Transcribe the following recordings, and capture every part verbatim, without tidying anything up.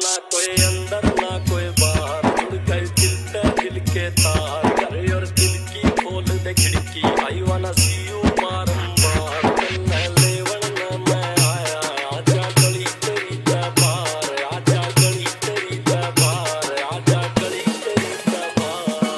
ना कोई अंदर ना कोई बाहर, उड़ गए दिल पे दिल के तार, करे और दिल की खोल दे खिड़की, आई वाना सी यू बारंबार, मैं लेवन मैं आया, आजा गली तेरी दरबार, आजा गली तेरी दरबार, आजा गली तेरी दरबार।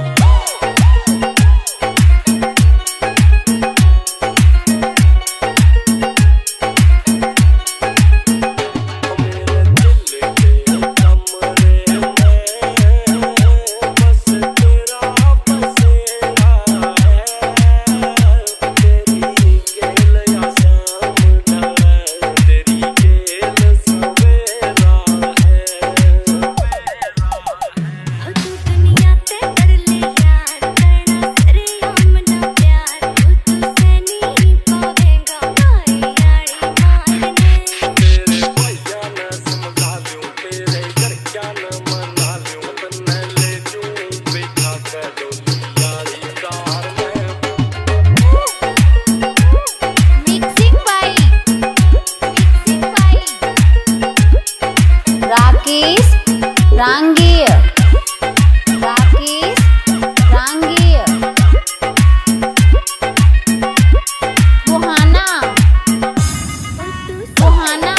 Rakesh Rangiya, Rakesh Rangiya, Buhana Buhana,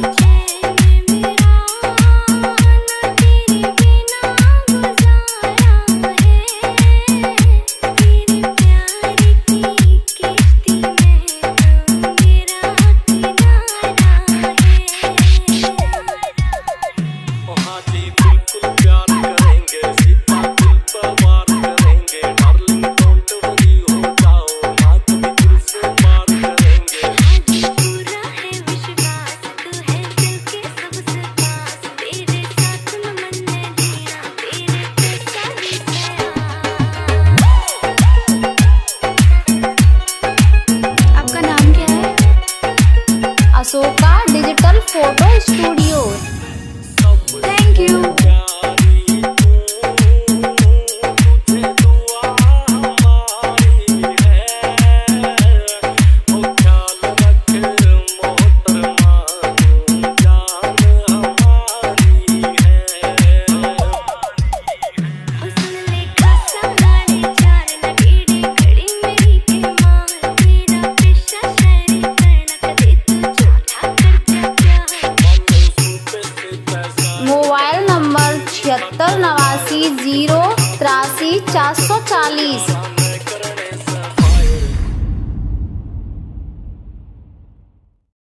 Ashoka digital photo studio. Thank you. Mobile number छिहत्तर नवासी जीरो तिरासी चार सौ चालीस।